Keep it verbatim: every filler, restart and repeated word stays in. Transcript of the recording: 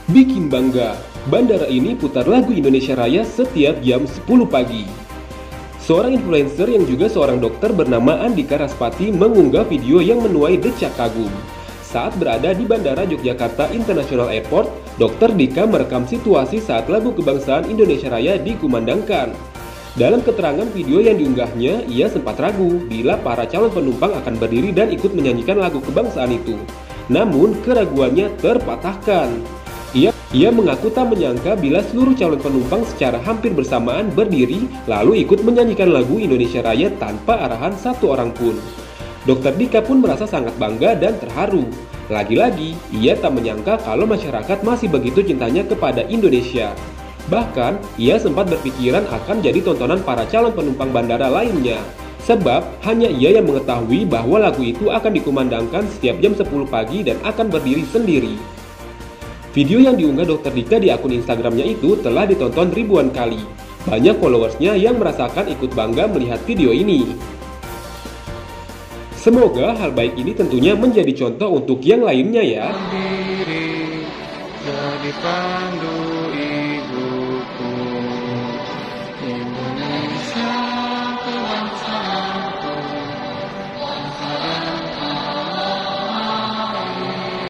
Bikin bangga, bandara ini putar lagu Indonesia Raya setiap jam sepuluh pagi. Seorang influencer yang juga seorang dokter bernama Andika Raspati mengunggah video yang menuai decak kagum. Saat berada di Bandara Yogyakarta International Airport, dokter Dika merekam situasi saat lagu kebangsaan Indonesia Raya dikumandangkan. Dalam keterangan video yang diunggahnya, ia sempat ragu bila para calon penumpang akan berdiri dan ikut menyanyikan lagu kebangsaan itu. Namun, keraguannya terpatahkan. Ia, ia mengaku tak menyangka bila seluruh calon penumpang secara hampir bersamaan berdiri lalu ikut menyanyikan lagu Indonesia Raya tanpa arahan satu orang pun. dokter Dika pun merasa sangat bangga dan terharu. Lagi-lagi, ia tak menyangka kalau masyarakat masih begitu cintanya kepada Indonesia. Bahkan, ia sempat berpikiran akan jadi tontonan para calon penumpang bandara lainnya. Sebab, hanya ia yang mengetahui bahwa lagu itu akan dikumandangkan setiap jam sepuluh pagi dan akan berdiri sendiri. Video yang diunggah dokter Dika di akun Instagramnya itu telah ditonton ribuan kali. Banyak followersnya yang merasakan ikut bangga melihat video ini. Semoga hal baik ini tentunya menjadi contoh untuk yang lainnya ya. Jadi pandu